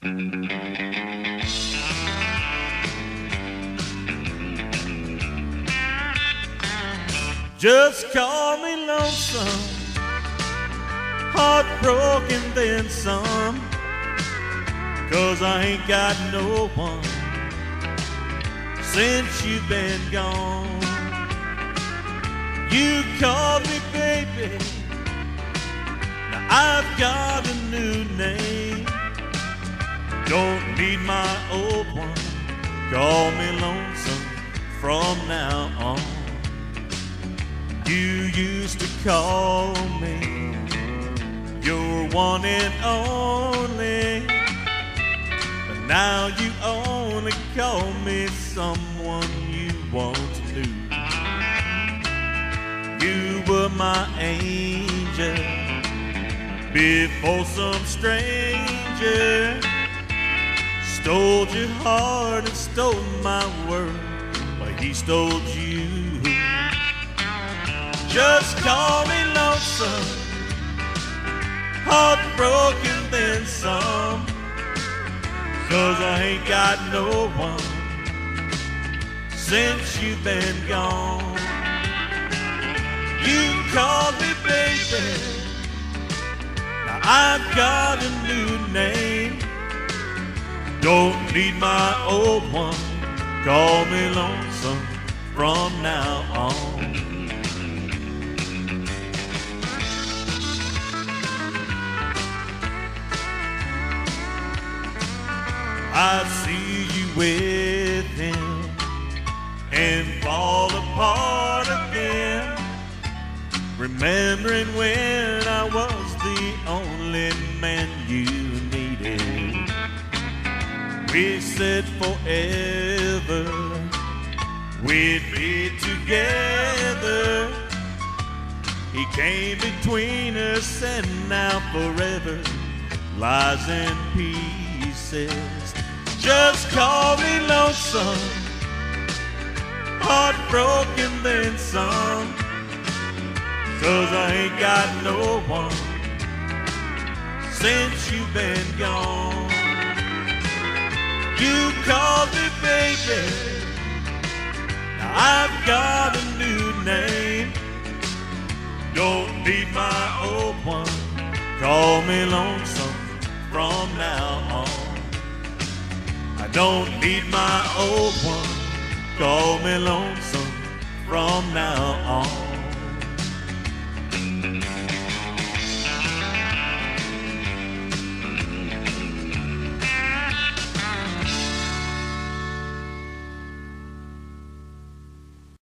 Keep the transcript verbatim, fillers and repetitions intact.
Just call me lonesome, heartbroken then some, 'cause I ain't got no one since you've been gone. You called me baby, now I've got a new name. Don't need my old one, call me lonesome from now on. You used to call me your one and only, but now you only call me someone you once knew. You were my angel before some stranger stole your heart and stole my world, but he stole you. Just call me lonesome, heartbroken then some, 'cause I ain't got no one since you've been gone. You called me baby, now I've got a new name. Don't need my old one, call me lonesome from now on. I see you with him and fall apart again, remembering when I was the only man you needed. We said forever we'd be together. He came between us and now forever lies in pieces. Just call me lonesome, heartbroken then some, 'cause I ain't got no one since you've been gone. You called me baby, now I've got a new name. Don't need my old one, call me lonesome from now on. I don't need my old one, call me lonesome from now on.